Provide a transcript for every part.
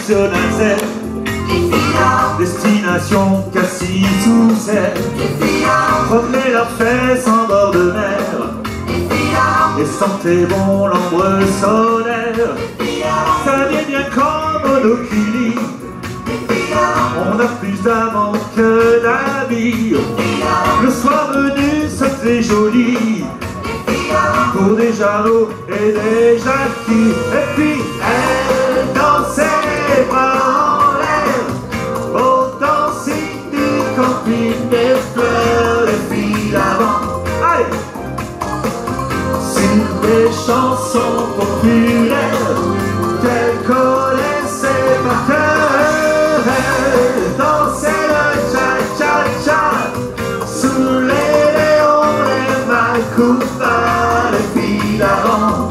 sur Nazère. Destination Cassis-sous-Serre. Promenez leurs fesses en bord de mer et sentez bon l'ambre solaire. Ça vient bien comme monoculi. On a plus d'amants que d'amis. Le soir venu, c'était joli pour des jarreaux et des jacquis. Et puis elle dansait bras en l'air au dancing du camping des fleurs. Les filles d'avant, allez, sur des chansons populaires qu'elles connaissaient par cœur. Elles dansaient le cha-cha-cha sous les léons, les Macupas, les filles d'avant.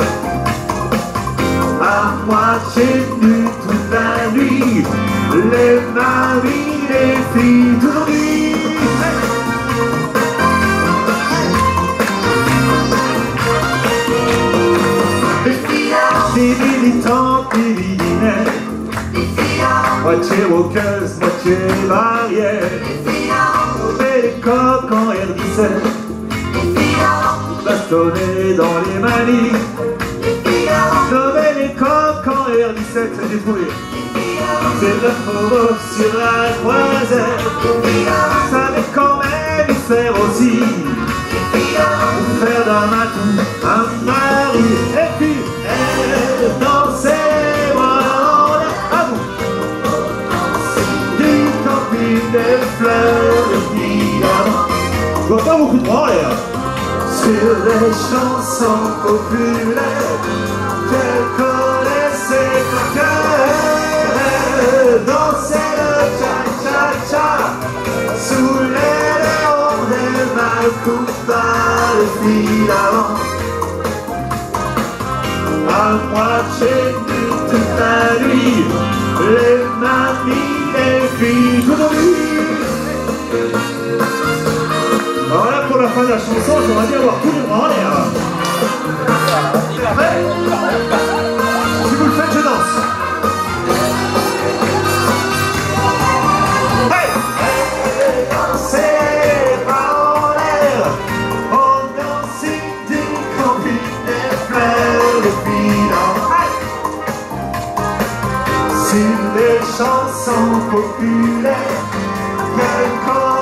À moitié nues toute la nuit, les maris, les filles d'aujourd'hui. Des militantes dividiennes, moitié rockeuses, moitié variées. Et les coqs en R17, bastonnés dans les manifs. Nommer les coqs en R17, j'ai trouvé. C'est de la provo sur la croisette. Savait quand même faire aussi, faire d'un matou un mari. Et puis elle dansait bras en l'air, à vous, du camping des fleurs, les filles d'avant. Je vois pas beaucoup de bras en l'air. Sur les chansons populaires qu'elle connaissait par cœur, elle dansait le cha-cha-cha sous les léons des Macupas, les filles d'avant. À moitié nues toute la nuit, les mamies, les filles d'aujourd'hui. Voilà pour la fin de la chanson, j'aimerais bien voir tous les bras en l'air. Prêt? Si vous le faites, je danse. Hey! Elle dansait bras en l'air au dancing du camping des fleurs, les filles d'avant. Sur des chansons populaires qu'elle connaît.